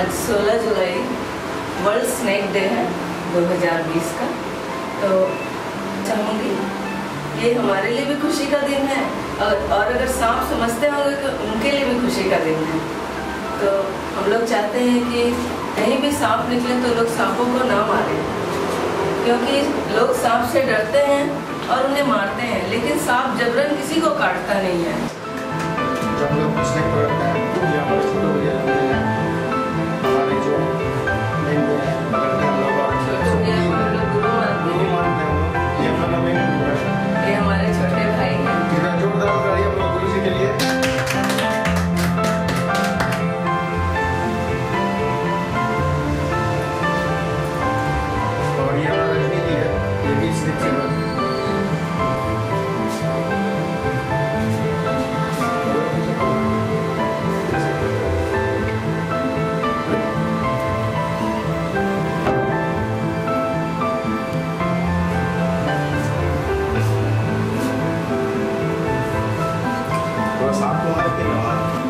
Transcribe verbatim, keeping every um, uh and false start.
आज सोलह जुलाई world snake day है दो हज़ार बीस का। तो चाहूँगी ये हमारे लिए भी खुशी का दिन है और, और अगर सांप समझते होंगे तो उनके लिए भी खुशी का दिन है। तो हम लोग चाहते हैं कि कहीं भी सांप निकले तो लोग सांपों को ना मारें, क्योंकि लोग सांप से डरते हैं और उन्हें मारते हैं, लेकिन सांप जबरन किसी को काटता नहीं है। जब लोग स्नेक पकड़ते हैं तो यहाँ पर छोटे बड़े होते हैं, हमारे जो मेन पकड़ते हैं लोग और गुरु मानते हैं, ये हमारा मेन गुरु है, ये हमारे छोटे भाई हैं। इतना जोरदार ताली हम लोग गुरु जी के लिए। और ये हमारा रजनी जी है, ये भी स्नेक सेवर। सांप को मार के